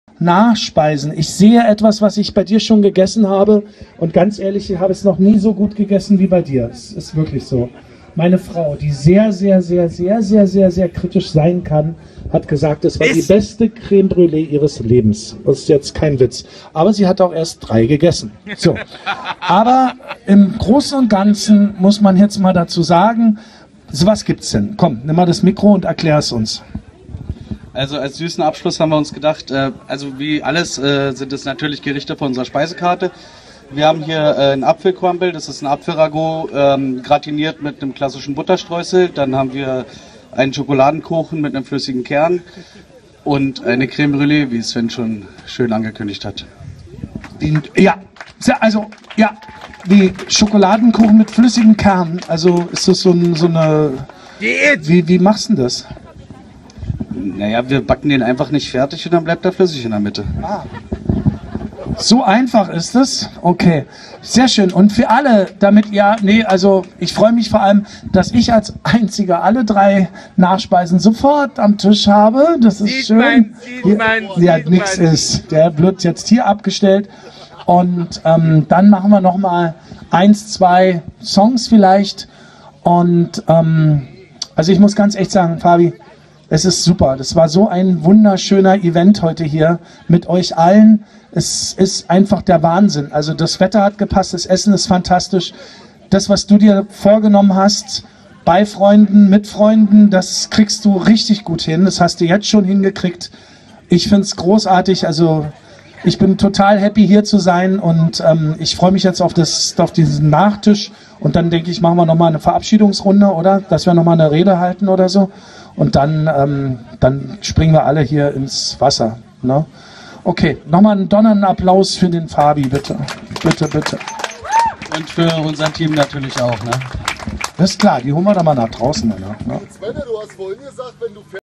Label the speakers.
Speaker 1: Nachspeisen. Ich sehe etwas, was ich bei dir schon gegessen habe und ganz ehrlich, ich habe es noch nie so gut gegessen wie bei dir. Es ist wirklich so. Meine Frau, die sehr, sehr, sehr, sehr, sehr, sehr, sehr kritisch sein kann, hat gesagt, es war die beste Creme Brûlée ihres Lebens. Das ist jetzt kein Witz. Aber sie hat auch erst 3 gegessen. So. Aber im Großen und Ganzen muss man jetzt mal dazu sagen, so was gibt's denn? Komm, nimm mal das Mikro und erklär es uns.
Speaker 2: Also als süßen Abschluss haben wir uns gedacht, also wie alles sind es natürlich Gerichte von unserer Speisekarte. Wir haben hier einen Apfelcrumble, das ist ein Apfelragout, gratiniert mit einem klassischen Butterstreusel. Dann haben wir einen Schokoladenkuchen mit einem flüssigen Kern und eine Creme Brûlée, wie Sven schon schön angekündigt hat.
Speaker 1: Ja, die Schokoladenkuchen mit flüssigem Kern. Also ist das so eine... Wie machst du denn das?
Speaker 2: Naja, wir backen den einfach nicht fertig und dann bleibt er flüssig in der Mitte.
Speaker 1: Ah. So einfach ist es? Okay, sehr schön. Und für alle, damit also ich freue mich vor allem, dass ich als Einziger alle 3 Nachspeisen sofort am Tisch habe. Das ist schön. Ja, nichts ist. Der wird jetzt hier abgestellt. Und dann machen wir noch mal 1, 2 Songs vielleicht. Und also ich muss ganz echt sagen, Fabi, es ist super. Das war so ein wunderschöner Event heute hier mit euch allen. Es ist einfach der Wahnsinn. Also das Wetter hat gepasst, das Essen ist fantastisch. Das, was du dir vorgenommen hast, bei Freunden, mit Freunden, das kriegst du richtig gut hin. Das hast du jetzt schon hingekriegt. Ich finde es großartig. Also ich bin total happy, hier zu sein. Und ich freue mich jetzt auf diesen Nachtisch. Und dann denke ich, machen wir nochmal eine Verabschiedungsrunde, oder? Dass wir nochmal eine Rede halten oder so. Und dann springen wir alle hier ins Wasser. Ne? Okay, nochmal einen donnernden Applaus für den Fabi, bitte. Bitte, bitte.
Speaker 2: Und für unser Team natürlich auch, ne?
Speaker 1: Das ist klar, die holen wir dann mal nach draußen. Ne?
Speaker 3: Sven, du hast vorhin gesagt, wenn du